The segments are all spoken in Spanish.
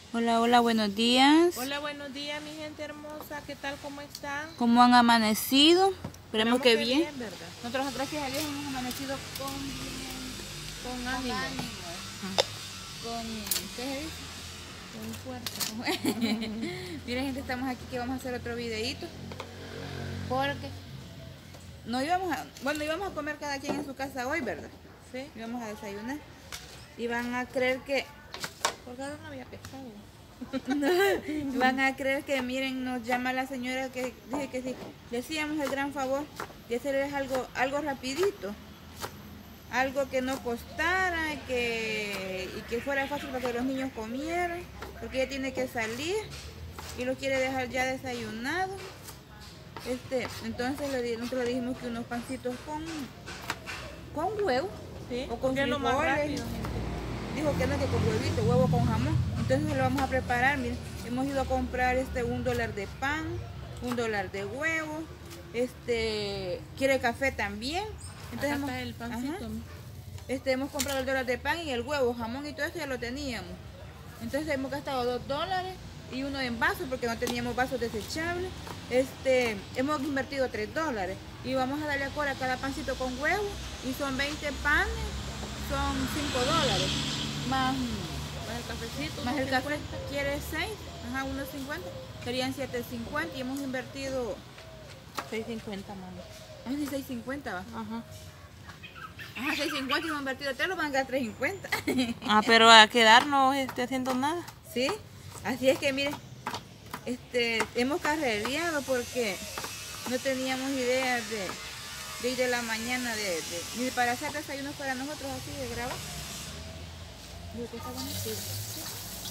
Hola, hola, buenos días. Hola, buenos días, mi gente hermosa. ¿Qué tal? ¿Cómo están? ¿Cómo han amanecido? Esperemos que bien. ¿Verdad? Nosotros, gracias a Dios, hemos amanecido Con con ánimo, ánimo, con, ¿qué se dice? con fuerza. Miren, gente, estamos aquí que vamos a hacer otro videíto. Porque no íbamos a, bueno, íbamos a comer cada quien en su casa hoy, ¿verdad? ¿Sí? Íbamos a desayunar. Y van a creer que Porque ahora no había pescado. van a creer que, miren, nos llama la señora que dice que si le hacíamos el gran favor de hacerles algo rapidito, algo que no costara y que fuera fácil para que los niños comieran, porque ella tiene que salir y lo quiere dejar ya desayunado. Entonces nosotros le dijimos que unos pancitos con huevo, ¿Sí? o con ¿Qué es lo más frijoles. rápido, gente? Dijo que no, que con huevito, huevo con jamón. Entonces lo vamos a preparar. Miren, hemos ido a comprar $1 de pan, $1 de huevo. Quiere café también. Entonces Acá está el pancito. hemos comprado $1 de pan y el huevo, jamón y todo eso ya lo teníamos. Entonces hemos gastado $2 y uno en vasos porque no teníamos vasos desechables. Hemos invertido $3 y vamos a darle a cada pancito con huevo y son 20 panes, son $5 más el cafecito. más el café. Quiere 6, ajá, 1.50, serían 7.50 y hemos invertido 6.50, mamá. ah, sí, 6.50 va. Ajá. Ajá, 6.50 y hemos invertido 3, lo van a ganar 3.50. Ah, pero a quedarnos haciendo nada. Sí, así es que miren, hemos carrereado porque no teníamos idea de ir de la mañana ni para hacer desayunos para nosotros así de grabar. Digo que está bonito. Sí.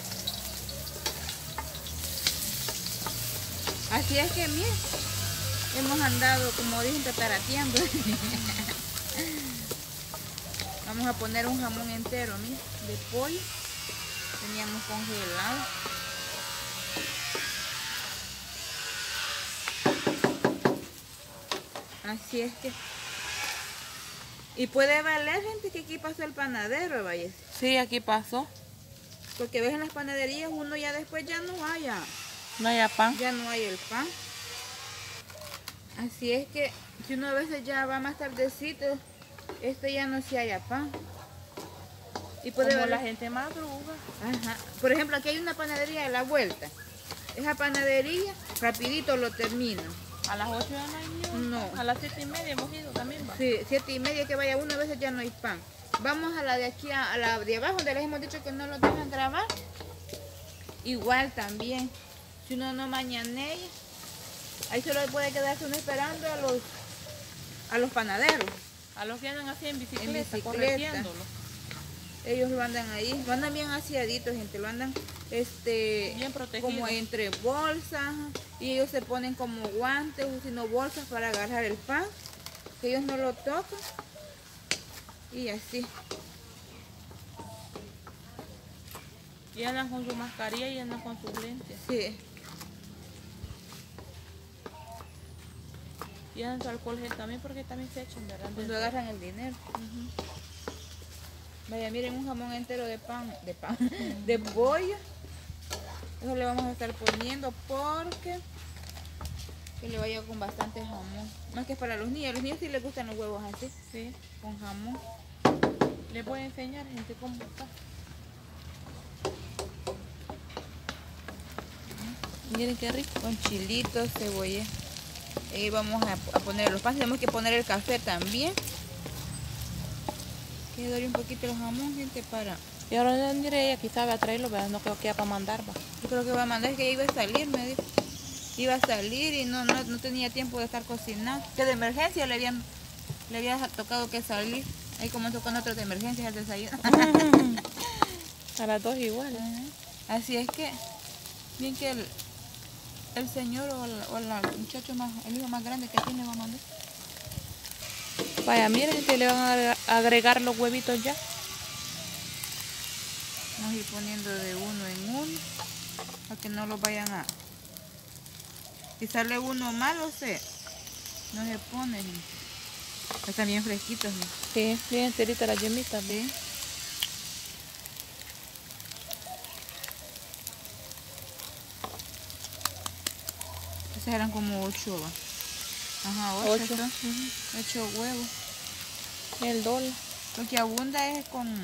Así es que miren, hemos andado, como dicen, tatarateando. Vamos a poner un jamón entero, miren, de pollo. Teníamos congelado. Así es que... Y puede valer, gente, que aquí pasó el panadero, vaya. Sí, aquí pasó. Porque ves en las panaderías uno ya después ya no haya. No hay pan. Ya no hay el pan. Así es que si uno a veces ya va más tardecito, ya no se haya pan. Y puede Como valer... la gente madruga. Ajá. Por ejemplo, aquí hay una panadería a la vuelta. Esa panadería rapidito lo termina. A las 8 ya no hay ni uno. No. A las 7:30 hemos ido también, va. Sí, 7:30 que vaya uno, a veces ya no hay pan. Vamos a la de aquí, a la de abajo, donde les hemos dicho que no lo dejan grabar. Igual también, si uno no mañanea, ahí solo puede quedarse uno esperando a los panaderos. A los que andan así en bicicleta. Correteándolo. Ellos lo andan ahí, lo andan bien aseaditos, gente, lo andan bien protegidos. como entre bolsas, y ellos se ponen como guantes o sino bolsas para agarrar el pan, que ellos no lo tocan, y así. Y andan con su mascarilla y andan con sus lentes. Sí. Y andan su alcohol gel también porque también se echan, ¿verdad? Cuando agarran el dinero. Vaya, miren, un jamón entero de de pollo. Eso le vamos a estar poniendo porque que le vaya con bastante jamón. Más que para los niños. A los niños sí les gustan los huevos así. Sí. Con jamón. Les voy a enseñar, gente, cómo está. Miren qué rico. Con chilitos, cebolla. Ahí vamos a poner los panes. Tenemos que poner el café también. Que darle un poquito el jamón, gente, para... Y ahora ya diré ella, quizá va a traerlo, pero no creo que va para mandar, va. Yo creo que va a mandar, es que ella iba a salir, me dijo. Iba a salir y no tenía tiempo de estar cocinando. Que de emergencia le había tocado que salir. Ahí comenzó con otros de emergencia al desayuno. A las 2 igual. Así es que, bien que el señor o el muchacho más, el hijo más grande que tiene va a mandar. Vaya, miren que le van a agregar los huevitos ya. Vamos a ir poniendo de uno en uno, para que no los vayan a... Si sale uno malo, no se pone. Están bien fresquitos. ¿No? Sí, bien enterita la yemita. Sí. Estas eran como 8, ¿va? Ajá, 8. 8 huevos. El dólar. Lo que abunda es con el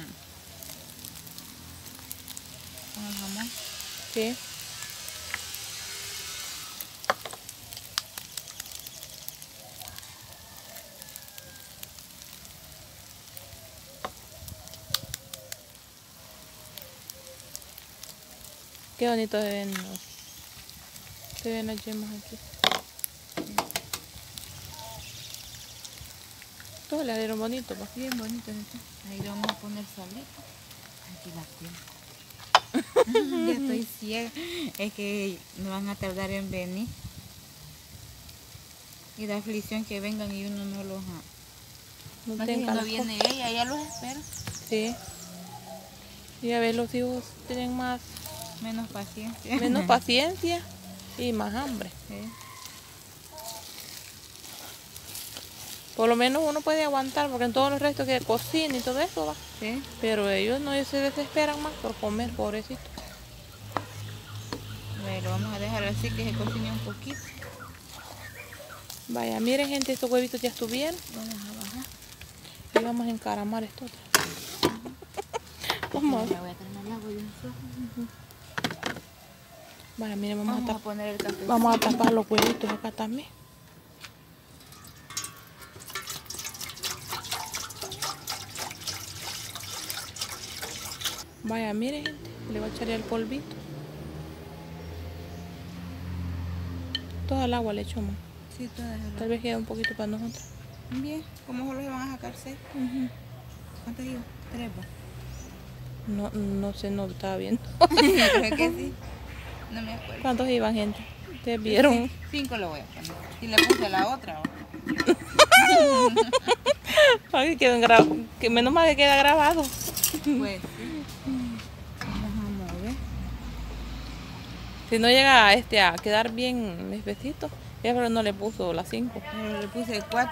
jamón. Sí. Qué bonito se ven las yemas aquí. Todo le dieron bonito, pa. Bien bonito esto. Ahí le vamos a poner salito. Aquí la tengo. Ya estoy ciega. Es que no van a tardar en venir. Y da aflicción que vengan y uno no los ha. No Más que tenga no las viene ella, ella los espera. Sí. Y a ver, los hijos tienen Menos paciencia. menos paciencia y más hambre. Sí. Por lo menos uno puede aguantar, porque en todos los restos que cocina y todo eso va. Sí. Pero ellos no se desesperan más por comer, pobrecitos. Bueno, vamos a dejar así que se cocine un poquito. Vaya, miren gente, estos huevitos ya estuvieron. Vamos a bajar. Y vamos a encaramar esto otra. Vamos a Ya voy a tener el agua y un sojo. Vaya, miren, Vamos a poner el café. vamos a tapar los huevitos acá también. Vaya, miren gente, le voy a echar ya el polvito. Todo el agua le echo más. Sí, todas las. Tal vez quede un poquito para nosotros. Bien, ¿cómo solo se van a sacar 6? ¿Cuántas iban? 3, No sé, no estaba viendo. Creo que sí. No me acuerdo. ¿Cuántos iban, gente? ¿Ustedes vieron? 5 le voy a poner. Y le puse la otra. Ay, que menos mal que queda grabado. Pues sí. Vamos a mover. Si no llega a quedar bien espesito, pero no le puso las 5. Pero le puse 4.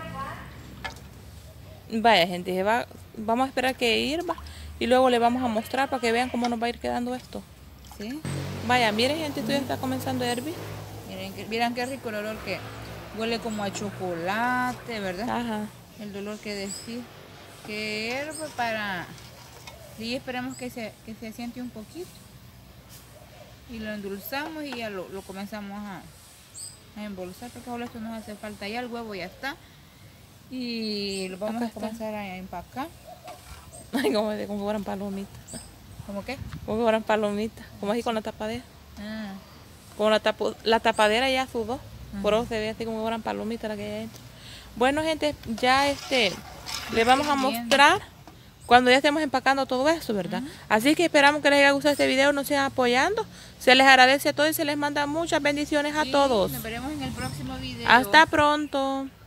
Vaya gente, vamos a esperar que hirva y luego le vamos a mostrar para que vean cómo nos va a ir quedando esto. ¿Sí? Vaya, miren gente, esto ya está comenzando a hervir. Miren qué rico el olor que huele como a chocolate, ¿verdad? Ajá. El dolor que decir. Que hierve para... Y esperemos que se asiente un poquito. Y lo endulzamos y ya lo comenzamos a embolsar, porque ahora esto nos hace falta. Ya el huevo ya está. Y lo vamos a comenzar a empacar. Ay, como que fueran palomitas. ¿Cómo qué? Como que fueran palomitas. Como así con la tapadera. Ah, Como la tapadera ya sudó. Por eso se ve así como que fueran palomitas la que hay adentro. Bueno gente, ya les vamos a mostrar cuando ya estemos empacando todo eso, ¿verdad? Así que esperamos que les haya gustado este video, nos sigan apoyando. Se les agradece a todos y se les manda muchas bendiciones a todos. Nos veremos en el próximo video. Hasta pronto.